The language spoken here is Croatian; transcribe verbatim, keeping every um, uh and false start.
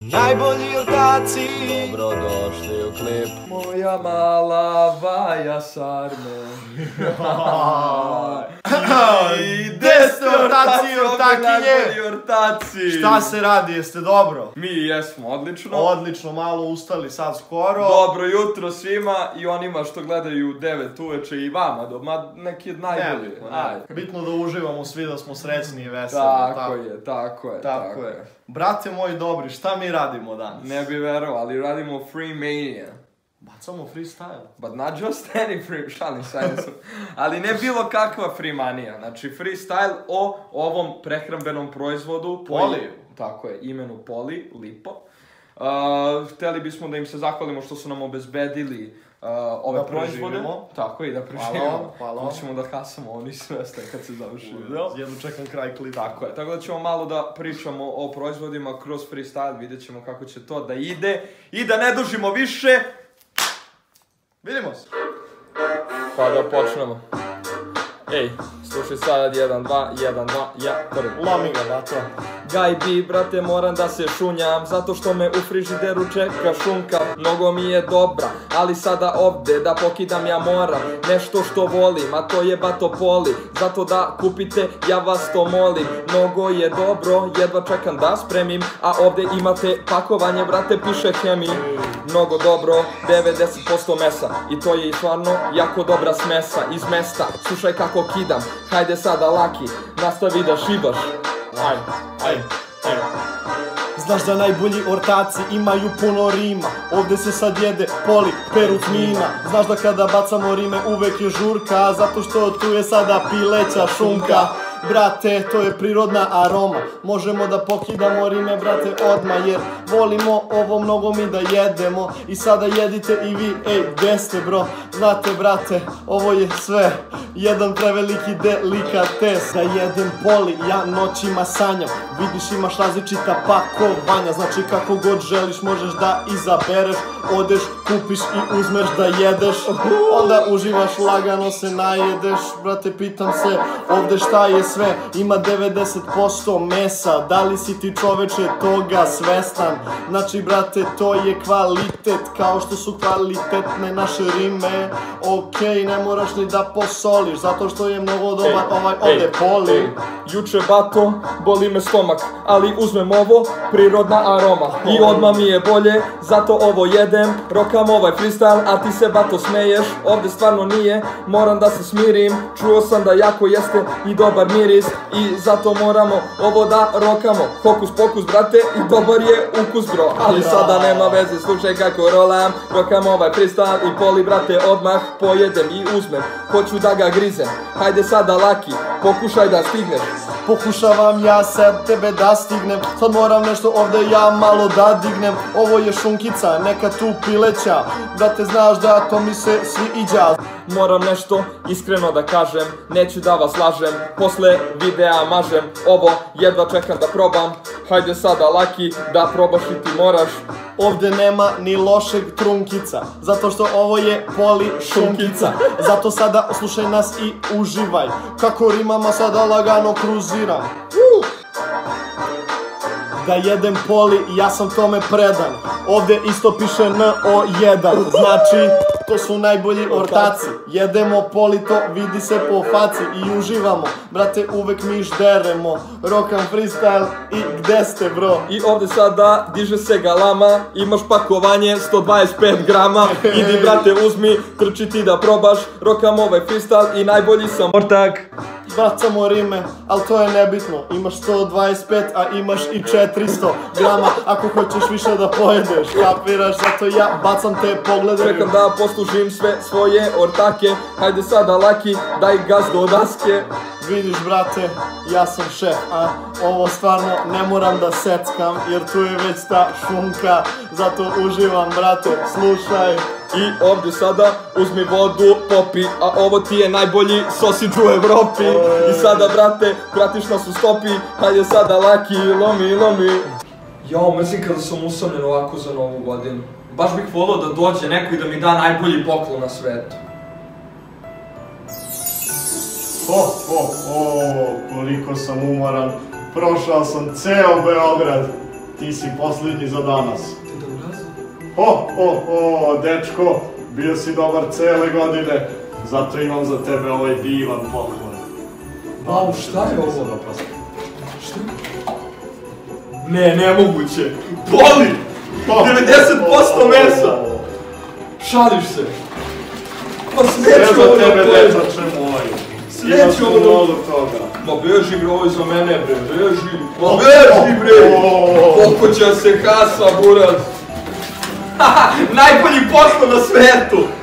Najbolji ortaci. Dobro došli u klip. Moja mala Vaja Sarme. I gde ste ortaci i ortakinje? Ortaci. Šta se radi, jeste dobro? Mi jesmo, odlično. Odlično, malo ustali sad skoro. Dobro jutro svima i onima što gledaju devet uveče i vama, doma neki od najbolji. Bitno da uživamo svi, da smo srećni i veseli. Tako je, tako je, tako je. Brate moji dobri, šta mi radimo danas? Ne bi verovao, ali radimo Free Mania. Bacamo freestyle. But not just any free, šalim sajnicu. Ali ne bilo kakva free manija. Znači freestyle o ovom prehrambenom proizvodu. Poli. Tako je, imenu Poli, Lipo. Uh, hteli bismo da im se zahvalimo što su nam obezbedili uh, ove da proizvode. Preživimo. Tako je, da preživimo. Hvala, hvala. Hoćemo da kasamo oni sve ste kad se završi video. Jedno čekam kraj klipa. Tako je, tako da ćemo malo da pričamo o proizvodima kroz freestyle, vidjet ćemo kako će to da ide. I da ne dužimo više, vidimo se. pa da počnemo. Ej, slušaj sad, jedan, dva, jedan, dva, ja, prvi. Lomi ga, bato. Gaj bi, brate, moram da se šunjam, zato što me u frižideru čeka šunka. Mnogo mi je dobra, ali sada ovde da pokidam ja moram nešto što volim, a to je bato Poli. Zato da kupite, ja vas to molim. Mnogo je dobro, jedva čekam da spremim, a ovde imate pakovanje, brate, piše hemi. Mnogo dobro, devedeset posto mesa, i to je stvarno jako dobra smesa iz mesta. Slušaj kako kidam, hajde sada laki, nastavi da šibaš. Aj, aj, aj. Znaš da najbolji ortaci imaju puno rima. Ovde se sad jede Poli, perut mina. Znaš da kada bacamo rime uvek je žurka, zato što tu je sada pileća šunka. Brate, to je prirodna aroma. Možemo da pokidamo rime, brate, odmah, jer volimo ovo mnogo mi da jedemo. I sada jedite i vi, ej, gde ste bro? Znate, brate, ovo je sve jedan preveliki delikates. Da jedem Poli, ja noćima sanjam. Vidiš, imaš različita pakovanja. Znači kako god želiš možeš da izabereš. Odeš, kupiš i uzmeš da jedeš. Onda uživaš, lagano se najedeš. Brate, pitam se ovde šta je sve. Ima devedeset posto mesa. Da li si ti čoveče toga svestan? Znači, brate, to je kvalitet, kao što su kvalitetne naše rime. Okej, ne moraš ni da posoliš, zato što je mnogo dobar ovaj ovde Poli. Juče, bato, boli me stomak, ali uzmem ovo, prirodna aroma. I odmah mi je bolje, zato ovo jedem. Rokam ovaj freestyle, a ti se, bato, smeješ. Ovde stvarno nije, moram da se smirim. Čuo sam da jako jeste i dobar miris, i zato moramo ovo da rokamo. Hokus pokus, brate, i dobar je ukus, bro. Ali sada nema veze, slušaj kako rolam. Rokam ovaj freestyle i Poli, brate, odmah pojedem i uzmem. Hoću da ga grizem, hajde sada laki, pokušaj da stigneš. Pokušavam ja sad tebe da stignem. Sad moram nešto ovde ja malo da dignem. Ovo je šunkica, neka tu pileća. Brate, znaš da to mi se svi iđa. Moram nešto iskreno da kažem, neću da vas lažem, posle videa mažem. Ovo jedva čekam da probam, hajde sada laki, da probaš i ti moraš. Ovde nema ni lošeg trunkica, zato što ovo je Poli šunkica. Zato sada slušaj nas i uživaj, kako rimama sada lagano kruziram. Da jedem Poli, ja sam tome predan. Ovde isto piše N O jedan. Znači, to su najbolji ortaci. Jedemo Poli, to vidi se po faci. I uživamo, brate, uvek mi žderemo. Rokam freestyle i gde ste bro? I ovde sada diže se galama, imaš pakovanje sto dvadeset pet grama. Idi, brate, uzmi, trči ti da probaš. Rokam ovaj freestyle i najbolji sam ortak. Bacamo rime, ali to je nebitno. Imaš sto dvadeset pet, a imaš i četiristo grama. Ako hoćeš više da pojedeš, kapiraš, zato ja bacam te poglede. Čekam da poslužim sve svoje ortake, hajde sada laki, daj gaz do daske. Vidiš, brate, ja sam šef, a ovo stvarno ne moram da seckam, jer tu je već ta šunka. Zato uživam, brate, slušaj. I ovdje sada uzmi vodu, popi, a ovo ti je najbolji sausage u Evropi. I sada, brate, pratiš nas u stopi, hajde sada laki, lomi, lomi. Jao, mrzim kada sam usamljen ovako za novu godinu. Baš bih volio da dođe neko i da mi da najbolji poklon na svetu. Ho, ho, ho, koliko sam umoran. Prošao sam ceo Beograd. ti si posljednji za danas. Deda Mraz? O, o, o, dečko, bio si dobar cele godine, zato imam za tebe ovaj divan poklon. Wow, šta je ovo? Šta? Ne, nemoguće. Boli! devedeset posto mesa! Šališ se. Pa Sve sveću za ovo tebe, na tebi. dečače moj. Sveću ovo na mnogo toga. Ma beži bre, ovo je za mene bre, beži. Ma beži bre! Koliko će se hasa, buraz. Haha, najbolji posao na svetu!